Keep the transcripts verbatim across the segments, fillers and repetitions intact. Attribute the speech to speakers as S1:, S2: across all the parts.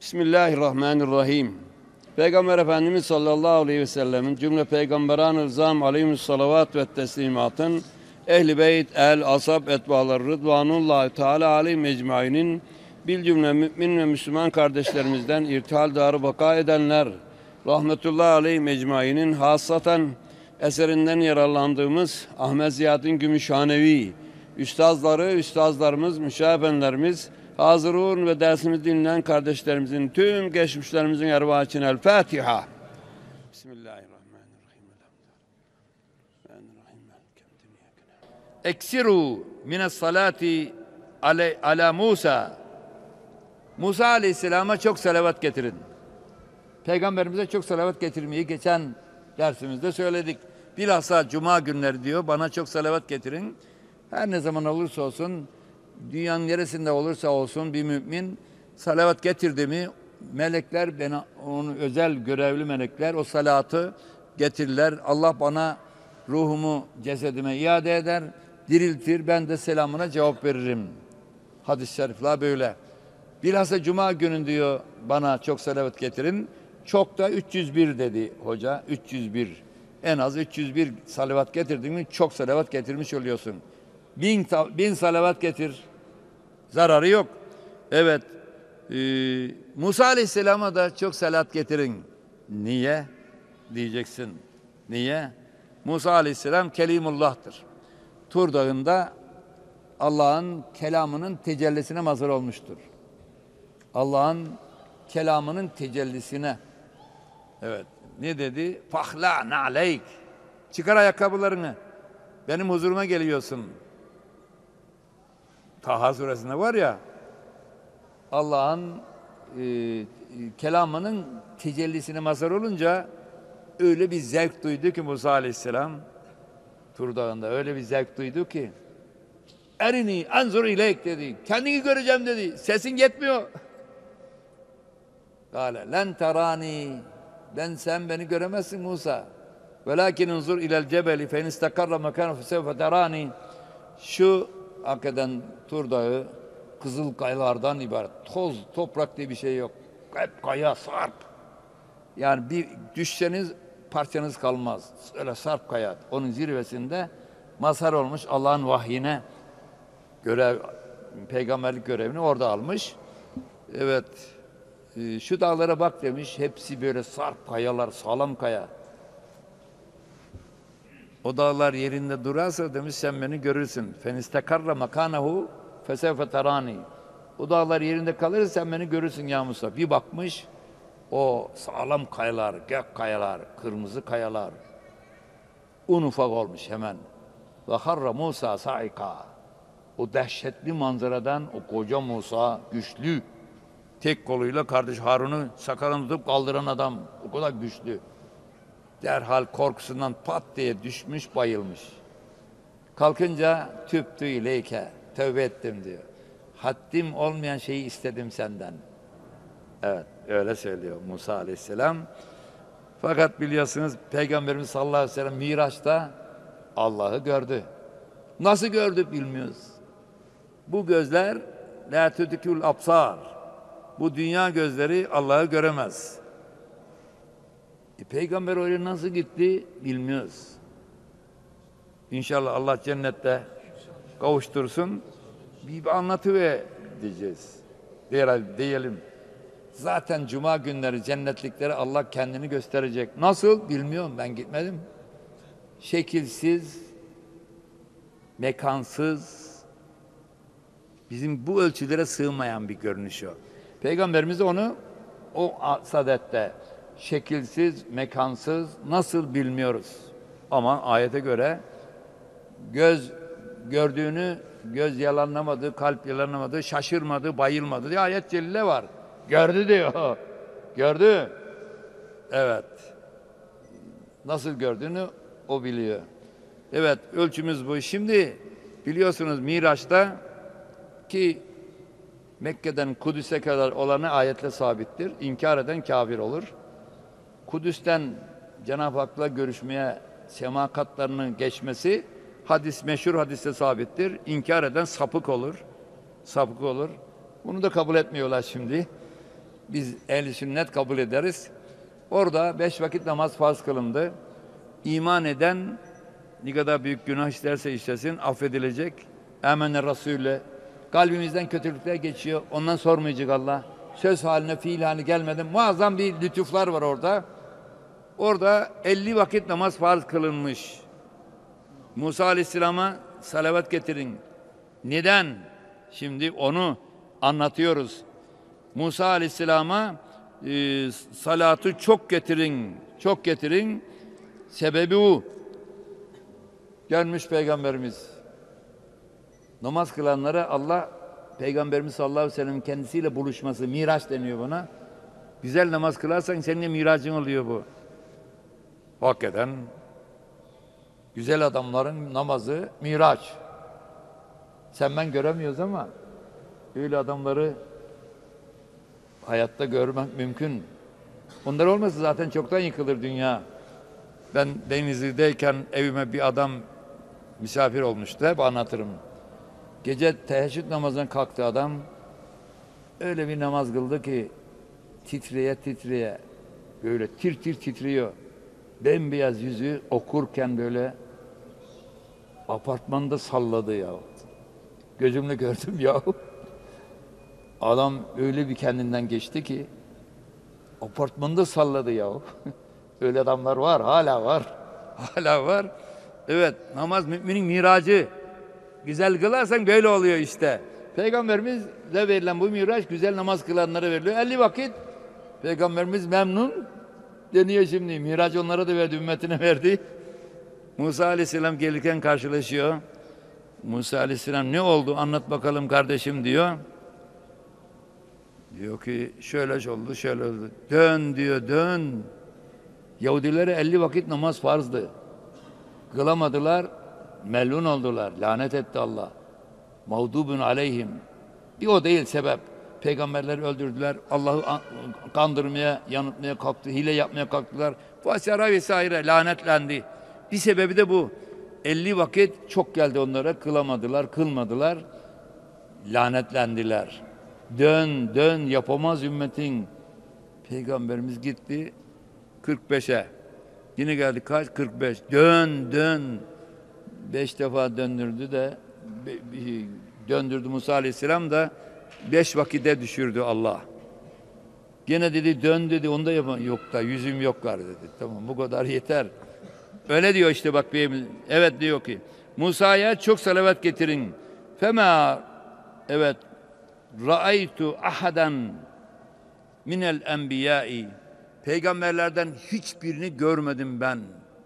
S1: Bismillahirrahmanirrahim. Peygamber Efendimiz sallallahu aleyhi ve sellemin cümle peygamberan-ı rızam aleyhimus salavat ve teslimatın ehl-i beyt, el, asab, etbaları rıdvanullahi teala aleyhi mecmainin bil cümle mümin ve Müslüman kardeşlerimizden irtihal darı baka edenler rahmetullahi aleyhi mecmainin hasaten eserinden yararlandığımız Ahmet Ziyaddin Gümüşhanevi üstazları, üstazlarımız, müşahenlerimiz, hazırun ve dersimizi dinleyen kardeşlerimizin tüm geçmişlerimizin ervahı için El Fatiha. Bismillahirrahmanirrahim. Eksiru mines salati ale, ala Musa. Musa Aleyhisselam'a çok salavat getirin. Peygamberimize çok salavat getirmeyi geçen dersimizde söyledik. Bilhassa cuma günleri diyor, bana çok salavat getirin. Her ne zaman olursa olsun, dünyanın neresinde olursa olsun bir mümin salavat getirdi mi, melekler, bana, onun özel görevli melekler o salatı getirirler. Allah bana ruhumu cesedime iade eder, diriltir, ben de selamına cevap veririm. Hadis-i şerifler böyle. Bilhassa cuma günü diyor, bana çok salavat getirin. Çok da üç yüz bir dedi hoca, üç yüz bir. En az üç yüz bir salavat getirdin mi çok salavat getirmiş oluyorsun. Bin, bin salavat getir, zararı yok. Evet, e, Musa Aleyhisselam'a da çok salat getirin. Niye? Diyeceksin. Niye? Musa Aleyhisselam Kelimullah'tır. Tur Dağı'nda Allah'ın kelamının tecellisine mazhar olmuştur. Allah'ın kelamının tecellisine. Evet. Ne dedi? Fahla na'leyk. Çıkar ayakkabılarını. Benim huzuruma geliyorsun. Taha suresinde var ya, Allah'ın e, kelamının tecellisine mazhar olunca öyle bir zevk duydu ki Musa Aleyhisselam Tur Dağı'nda öyle bir zevk duydu ki erini enzur ileyk dedi. Kendini göreceğim dedi. Sesin yetmiyor. Kâle len terani. Ben sen beni göremezsin Musa. Velakin enzur ilel cebeli fe in istakarra mekâne fe sevfe terani. Şu hakikaten Tur Dağı kızıl kayalardan ibaret. Toz, toprak diye bir şey yok. Hep kaya, sarp. Yani bir düşseniz parçanız kalmaz. Öyle sarp kaya. Onun zirvesinde mazhar olmuş, Allah'ın vahyine görev, peygamberlik görevini orada almış. Evet. Şu dağlara bak demiş. Hepsi böyle sarp kayalar, sağlam kaya. O dağlar yerinde durarsa demiş sen beni görürsün. Fenistekarra makanahu fesevfe terani. O dağlar yerinde kalırsa sen beni görürsün ya Musa. Bir bakmış o sağlam kayalar, gök kayalar, kırmızı kayalar un ufak olmuş hemen. Ve harra Musa saika. O dehşetli manzaradan o koca Musa güçlü. Tek koluyla kardeş Harun'u sakalını tutup kaldıran adam. O kadar güçlü. Derhal korkusundan pat diye düşmüş, bayılmış. Kalkınca tüptü ileyke, tövbe ettim diyor. Haddim olmayan şeyi istedim senden. Evet, öyle söylüyor Musa Aleyhisselam. Fakat biliyorsunuz Peygamberimiz sallallahu aleyhi ve sellem Miraç'ta Allah'ı gördü. Nasıl gördü bilmiyoruz. Bu gözler la tudikul absar. Bu dünya gözleri Allah'ı göremez. E, Peygamber oraya nasıl gitti bilmiyoruz. İnşallah Allah cennette kavuştursun. Bir, bir anlatıver diyeceğiz. Diyelim. Zaten cuma günleri cennetliklere Allah kendini gösterecek. Nasıl bilmiyorum, ben gitmedim. Şekilsiz, mekansız, bizim bu ölçülere sığmayan bir görünüş o. Peygamberimiz onu o saadette şekilsiz, mekansız, nasıl bilmiyoruz. Ama ayete göre göz gördüğünü, göz yalanlamadı, kalp yalanlamadı, şaşırmadı, bayılmadı diye ayet celile var. Gördü diyor. Gördü. Evet. Nasıl gördüğünü o biliyor. Evet, ölçümüz bu. Şimdi biliyorsunuz Miraç'ta ki Mekke'den Kudüs'e kadar olanı ayetle sabittir. İnkar eden kafir olur. Kudüs'ten Cenab-ı Hak'la görüşmeye sema katlarının geçmesi hadis, meşhur hadiste sabittir. İnkar eden sapık olur. Sapık olur. Bunu da kabul etmiyorlar şimdi. biz ehl-i sünnet kabul ederiz. Orada beş vakit namaz farz kılındı. İman eden ne kadar büyük günah işlerse işlesin affedilecek. Emene Resul'le kalbimizden kötülükler geçiyor. Ondan sormayacak Allah. Söz haline, fiil haline gelmeden muazzam bir lütuflar var orada. Orada elli vakit namaz farz kılınmış. Musa Aleyhisselam'a salavat getirin. Neden? Şimdi onu anlatıyoruz. Musa Aleyhisselam'a e, salatı çok getirin, çok getirin. Sebebi o. Gelmiş Peygamberimiz. Namaz kılanlara Allah, Peygamberimiz sallallahu aleyhi ve sellem kendisiyle buluşması, miraç deniyor buna. Güzel namaz kılarsan senin miracın oluyor bu. Hakikaten güzel adamların namazı miraç. Sen ben göremiyoruz ama öyle adamları hayatta görmek mümkün. Onlar olmasa zaten çoktan yıkılır dünya. Ben Denizli'deyken evime bir adam misafir olmuştu. Hep anlatırım. Gece teheccüd namazından kalktı adam. Öyle bir namaz kıldı ki titreye titreye böyle tir tir titriyor. Bembeyaz yüzü okurken böyle apartmanda salladı ya. Gözümle gördüm ya. Adam öyle bir kendinden geçti ki apartmanda salladı ya. Öyle adamlar var, hala var. Hala var. Evet, namaz müminin miracı. Güzel kılarsan böyle oluyor işte. Peygamberimize verilen bu miraç güzel namaz kılanlara veriliyor. elli vakit Peygamberimiz memnun deniyor şimdi. Miraç onlara da verdi, ümmetine verdi. Musa Aleyhisselam gelirken karşılaşıyor. Musa Aleyhisselam ne oldu anlat bakalım kardeşim diyor. Diyor ki şöyle oldu, şöyle oldu. Dön diyor, dön. Yahudilere elli vakit namaz farzdı. Kılamadılar, melun oldular. Lanet etti Allah. Mağdubun aleyhim. Bir o değil sebep. Peygamberleri öldürdüler. Allah'ı kandırmaya, yanıltmaya kalktı. Hile yapmaya kalktılar. Vesaire vesaire lanetlendi. Bir sebebi de bu. elli vakit çok geldi onlara. Kılamadılar, kılmadılar. Lanetlendiler. Dön, dön yapamaz ümmetin. Peygamberimiz gitti kırk beşe. Yine geldi kaç? kırk beş. Dön, dön. Beş defa döndürdü de döndürdü Musa Aleyhisselam da beş vakite düşürdü Allah. Gene dedi dön dedi onda yapma. Yok da yüzüm yok var dedi. Tamam bu kadar yeter. Öyle diyor işte bak. Evet diyor ki Musa'ya çok salavat getirin. Fema evet ra'aytu ahadan minel enbiyai peygamberlerden hiçbirini görmedim ben.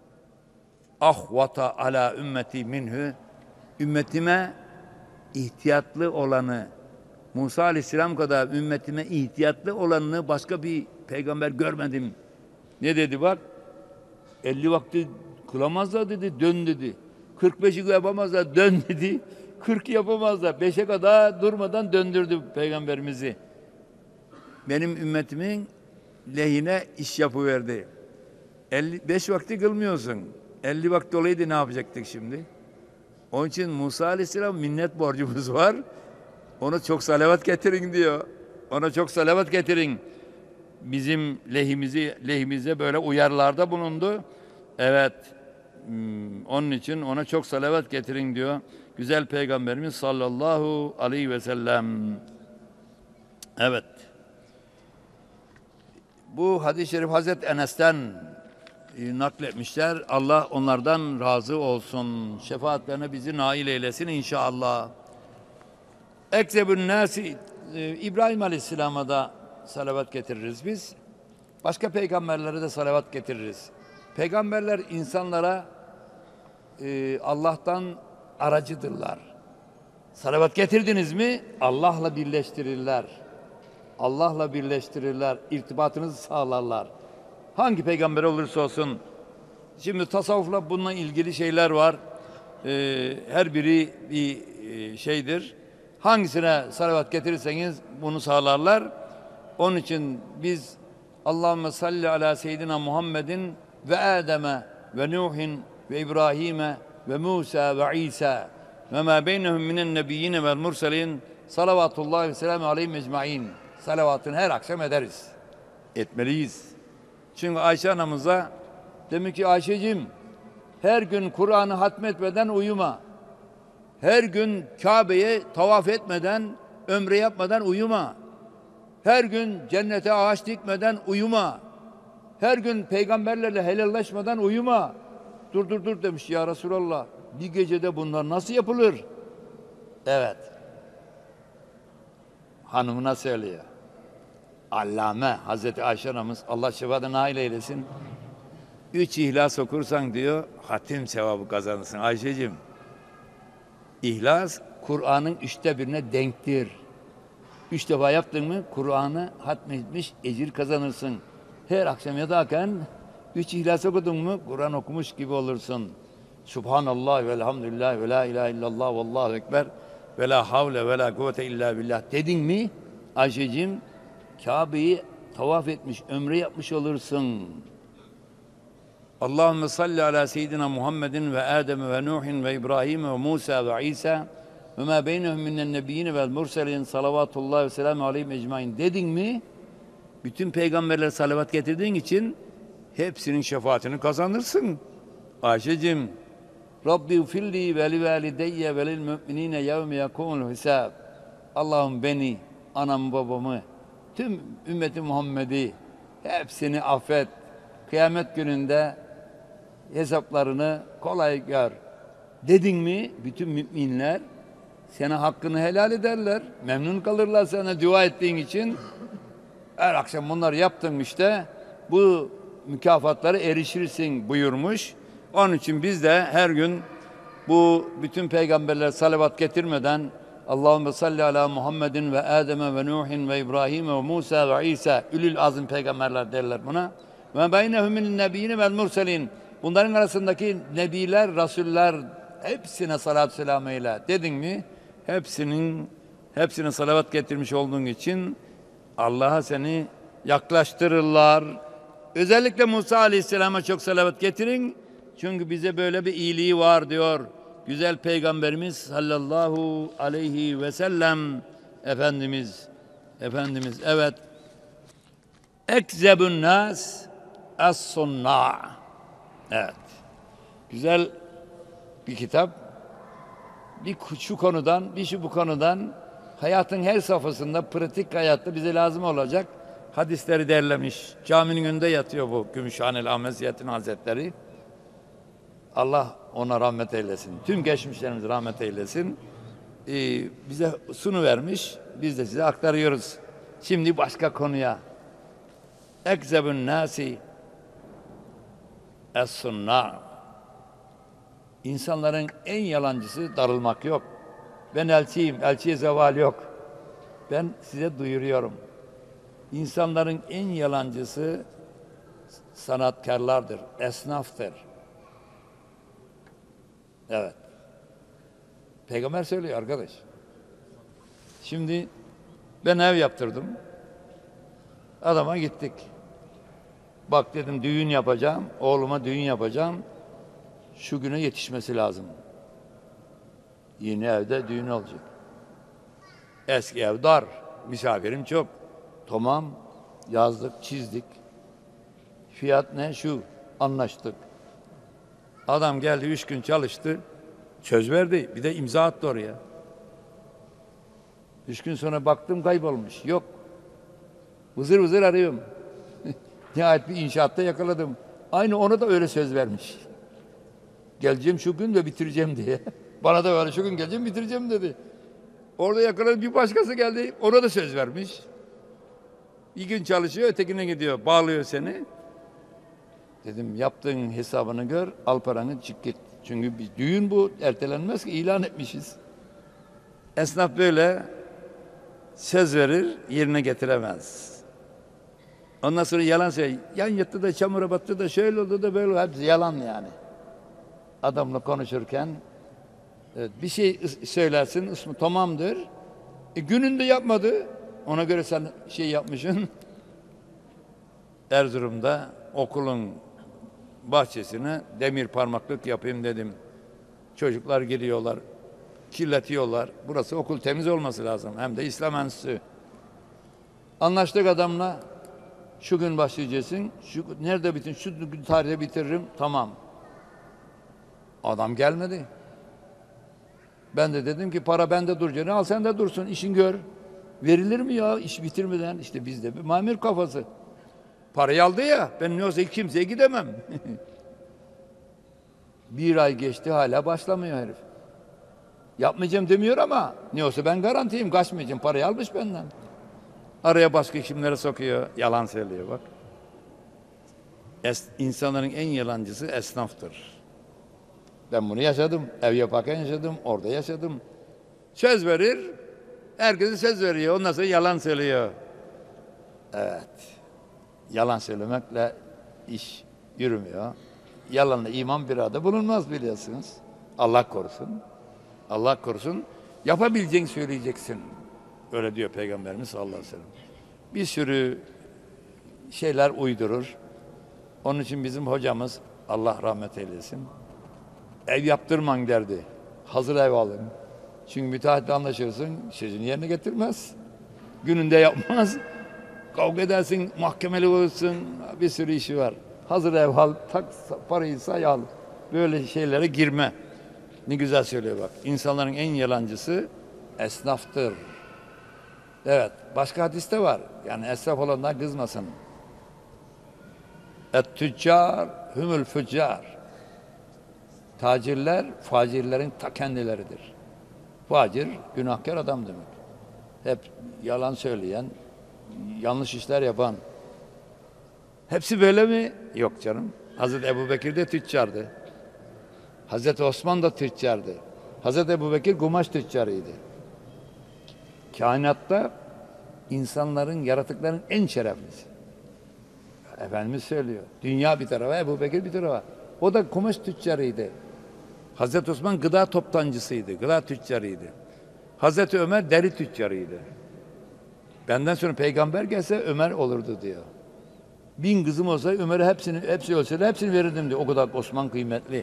S1: Ahvata ala ümmeti minhu ümmetime ihtiyatlı olanı Musa Aleyhisselam kadar ümmetime ihtiyatlı olanını başka bir peygamber görmedim. Ne dedi bak? elli vakti kılamazlar dedi, dön dedi. kırk beşi yapamazlar, dön dedi. kırk yapamazlar. beşe kadar durmadan döndürdü peygamberimizi. Benim ümmetimin lehine iş yapıverdi. elli beş vakti kılmıyorsun. elli vakti olaydı ne yapacaktık şimdi? Onun için Musa Aleyhisselam minnet borcumuz var. Ona çok salavat getirin diyor. Ona çok salavat getirin. Bizim lehimizi lehimize böyle uyarılarda bulundu. Evet. Onun için ona çok salavat getirin diyor. Güzel Peygamberimiz sallallahu aleyhi ve sellem. Evet. Bu hadis-i şerif Hazreti Enes'ten nakletmişler. Allah onlardan razı olsun. Şefaatlerine bizi nail eylesin inşallah. Ekzebün nâsi İbrahim Aleyhisselam'a da salavat getiririz biz. Başka peygamberlere de salavat getiririz. Peygamberler insanlara e, Allah'tan aracıdırlar. Salavat getirdiniz mi Allah'la birleştirirler. Allah'la birleştirirler. İrtibatınızı sağlarlar. Hangi peygamber olursa olsun. Şimdi tasavvufla bununla ilgili şeyler var. Ee, her biri bir e, şeydir. Hangisine salavat getirirseniz bunu sağlarlar. Onun için biz Allahümme salli ala seyyidina Muhammedin ve Adem'e ve Nuhin ve İbrahim'e ve Musa ve İsa ve ma beynehum minen nebiyyine vel murselin salavatullahi ve selamu aleyhim ecmaîn. salavatını her akşam ederiz. Etmeliyiz. Çünkü Ayşe anamıza demek ki Ayşe'cim her gün Kur'an'ı hatmetmeden uyuma. Her gün Kabe'ye tavaf etmeden, ömre yapmadan uyuma. Her gün cennete ağaç dikmeden uyuma. Her gün peygamberlerle helallaşmadan uyuma. Dur dur dur demiş ya Resulallah. Bir gecede bunlar nasıl yapılır? Evet. Hanımına söylüyor. Allame Hazreti Ayşe anamız Allah şefaatine nail eylesin. Üç ihlas okursan diyor hatim sevabı kazanırsın. Ayşe'cim ihlas Kur'an'ın üçte birine denktir. Üç defa yaptın mı Kur'an'ı hatmetmiş ecir kazanırsın. Her akşam yatarken üç ihlas okudun mu Kur'an okumuş gibi olursun. Subhanallah ve elhamdülillah ve la ilahe illallah ve allahu ekber ve la havle ve la kuvvete illa billah dedin mi Ayşe'cim Kabe'yi tavaf etmiş, ömre yapmış olursun. Allahümme salli ala seyyidina Muhammedin ve Adem ve Nuhin ve İbrahim ve Musa ve İsa ve ma beynehum minen nebiyyin vel murselin salavatullahi ve selamu aleyhim ecmain dedin mi? Bütün peygamberlere salavat getirdiğin için hepsinin şefaatini kazanırsın. Ayşe'cim Rabbi ufilli ve li valideyye ve lil müminine yevme yakumul hisab. Allah'ım beni, anam babamı, tüm ümmeti Muhammed'i hepsini affet. Kıyamet gününde hesaplarını kolay gör. Dedin mi bütün müminler sana hakkını helal ederler. Memnun kalırlar sana dua ettiğin için. Her akşam bunları yaptın işte bu mükafatlara erişirsin buyurmuş. Onun için biz de her gün bu bütün peygamberler salavat getirmeden Allahümme salli ala Muhammedin ve Adem ve Nuhin ve İbrahim ve Musa ve İsa ülül azim peygamberler derler buna. Ve beynehumün nebiyine vel murselin. Bunların arasındaki nebiler, rasuller hepsine salatü selam eyle dedin mi? Hepsinin hepsine salavat getirmiş olduğun için Allah'a seni yaklaştırırlar. Özellikle Musa Aleyhisselam'a çok salavat getirin. Çünkü bize böyle bir iyiliği var diyor. Güzel Peygamberimiz sallallahu aleyhi ve sellem Efendimiz. Efendimiz evet. Ekzebun nas as-sunna. Evet. Güzel bir kitap. Bir şu konudan, bir şu bu konudan hayatın her safhasında pratik hayatta bize lazım olacak hadisleri derlemiş. Caminin önünde yatıyor bu Gümüşhaneli Ahmet Ziyaddin Hazretleri. Allah ona rahmet eylesin. Tüm geçmişlerimiz rahmet eylesin. Ee, bize sunu vermiş. Biz de size aktarıyoruz. Şimdi başka konuya. Ekzebun nasi es-sunna. İnsanların en yalancısı darılmak yok. Ben elçiyim, elçiye zeval yok. Ben size duyuruyorum. İnsanların en yalancısı sanatkarlardır, esnaftır. Evet. Peygamber söylüyor arkadaş. Şimdi ben ev yaptırdım. Adama gittik. Bak dedim düğün yapacağım, oğluma düğün yapacağım. Şu güne yetişmesi lazım. Yeni evde düğün olacak. Eski ev dar, misafirim çok. Tamam, yazdık, çizdik. Fiyat ne? Şu, anlaştık. Adam geldi, üç gün çalıştı, söz verdi. Bir de imza attı oraya. Üç gün sonra baktım kaybolmuş. Yok. Vızır vızır arıyorum. Nihayet bir inşaatta yakaladım. Aynı ona da öyle söz vermiş. Geleceğim şu gün ve bitireceğim diye. Bana da öyle şu gün geleceğim bitireceğim dedi. Orada yakaladım bir başkası geldi. Ona da söz vermiş. Bir gün çalışıyor ötekine gidiyor. Bağlıyor seni. Dedim yaptığın hesabını gör. Al paranı çık git. Çünkü bir düğün bu. Ertelenmez ki ilan etmişiz. Esnaf böyle söz verir yerine getiremez. Ondan sonra yalan söylüyor. Yan yattı da çamura battı da şöyle oldu da böyle oldu. Hepsi yalan yani. Adamla konuşurken evet, bir şey söylersin, ismi tamamdır. E, gününde yapmadı. Ona göre sen şey yapmışsın. Erzurum'da okulun bahçesine demir parmaklık yapayım dedim. Çocuklar giriyorlar, kirletiyorlar. Burası okul temiz olması lazım. Hem de İslam Enstitüsü. Anlaştık adamla. Şu gün başlayacaksın. Şu, nerede bitin? Şu gün tarihte bitiririm. Tamam. Adam gelmedi. Ben de dedim ki para bende duracak. Al sen de dursun. İşin gör. Verilir mi ya iş bitirmeden? İşte bizde bir mamur kafası. Parayı aldı ya. Ben ne olsa kimseye gidemem. Bir ay geçti hala başlamıyor herif. Yapmayacağım demiyor ama ne olsa ben garantiyim. Kaçmayacağım. Parayı almış benden. Araya başka kimlere sokuyor. Yalan söylüyor bak. Es, insanların en yalancısı esnaftır. Ben bunu yaşadım. Ev yaparken yaşadım. Orada yaşadım. Söz verir. Herkese söz veriyor. Ondan sonra yalan söylüyor. Evet. Yalan söylemekle iş yürümüyor. Yalanla iman bir arada bulunmaz biliyorsunuz. Allah korusun. Allah korusun. Yapabileceğini söyleyeceksin. Öyle diyor Peygamberimiz sallallahu aleyhi ve sellem. Bir sürü şeyler uydurur. Onun için bizim hocamız Allah rahmet eylesin. Ev yaptırman derdi. Hazır ev alın. Çünkü müteahhitle anlaşırsın, sözünü yerine getirmez. Gününde yapmaz. Kavga edersin, mahkemeli olursun. Bir sürü işi var. Hazır ev al, tak parayı say al. Böyle şeylere girme. Ne güzel söylüyor bak. İnsanların en yalancısı esnaftır. Evet. Başka hadiste var. Yani esnaf olanlar kızmasın. Et tüccar humul füccar. Tacirler facirlerin ta kendileridir. Facir günahkar adam demek. Hep yalan söyleyen, yanlış işler yapan. Hepsi böyle mi? Yok canım. Hazreti Ebubekir de tüccardı. Hazreti Osman da tüccardı. Hazreti Ebubekir kumaş tüccarıydı. Kainatta insanların, yaratıkların en şereflisi. Efendimiz söylüyor. Dünya bir tarafa, Ebubekir bir tarafa. O da kumaş tüccarıydı. Hazreti Osman gıda toptancısıydı, gıda tüccarıydı. Hazreti Ömer deri tüccarıydı. Benden sonra peygamber gelse Ömer olurdu diyor. Bin kızım olsa Ömer'e hepsini, hepsi ölse de hepsini verirdim diyor. O kadar Osman kıymetli.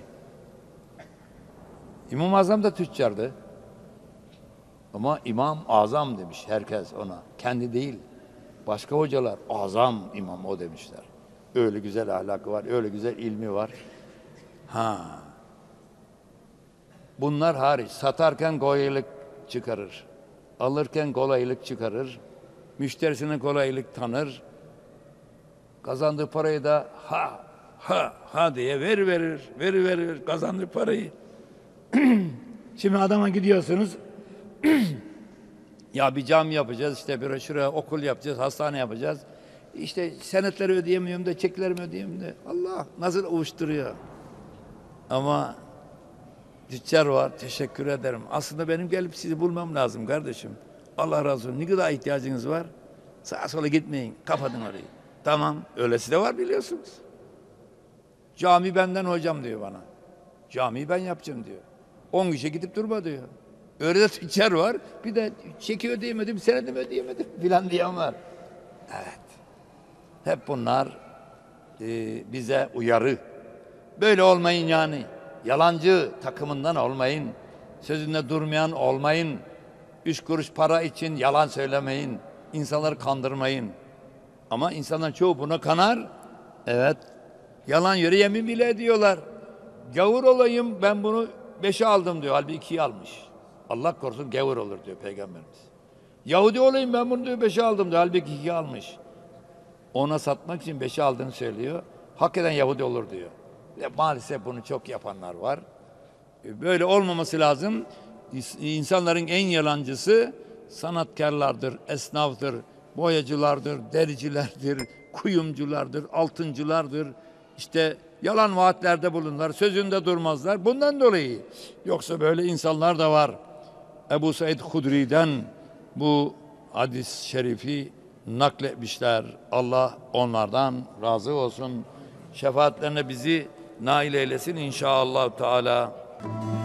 S1: İmam-ı Azam da tüccardı. Ama İmam Azam demiş herkes ona. Kendi değil. Başka hocalar azam imam o demişler. Öyle güzel ahlakı var, öyle güzel ilmi var. Ha. Bunlar hariç satarken kolaylık çıkarır. Alırken kolaylık çıkarır. Müşterisine kolaylık tanır. Kazandığı parayı da ha ha ha diye ver verir, ver verir kazandığı parayı. Şimdi adama gidiyorsunuz. Ya bir cami yapacağız, işte bir şuraya okul yapacağız, hastane yapacağız. İşte senetleri ödeyemiyorum da, çeklerimi ödeyemiyorum da. Allah nasıl uyuşturuyor. Ama tüccar var, teşekkür ederim. Aslında benim gelip sizi bulmam lazım kardeşim. Allah razı olsun. Ne kadar ihtiyacınız var? Sağa sola gitmeyin, kapatın orayı. Tamam, öylesi de var biliyorsunuz. Cami benden hocam diyor bana. Camiyi ben yapacağım diyor. On kişi gidip durma diyor. Öyle de tüccar var. Bir de çeki ödeyemedim, senedimi ödeyemedim filan diyen var. Evet. Hep bunlar e, bize uyarı. Böyle olmayın yani. Yalancı takımından olmayın. Sözünde durmayan olmayın. Üç kuruş para için yalan söylemeyin. İnsanları kandırmayın. Ama insanların çoğu buna kanar. Evet. Yalan yere yemin bile ediyorlar. Gavur olayım ben bunu beşe aldım diyor. Halbuki ikiye almış. Allah korusun gavur olur diyor Peygamberimiz. Yahudi olayım ben bunu diyor beşe aldım diyor. Halbuki ikiye almış. Ona satmak için beşe aldığını söylüyor. Hak eden Yahudi olur diyor. Ve maalesef bunu çok yapanlar var. Böyle olmaması lazım. İnsanların en yalancısı sanatkarlardır, esnaftır, boyacılardır, dericilerdir, kuyumculardır, altıncılardır. İşte yalan vaatlerde bulunurlar, sözünde durmazlar. Bundan dolayı. Yoksa böyle insanlar da var. Ebu Said Hudri'den bu hadis-i şerifi nakletmişler. Allah onlardan razı olsun. Şefaatlerine bizi nail eylesin inşallah Teala.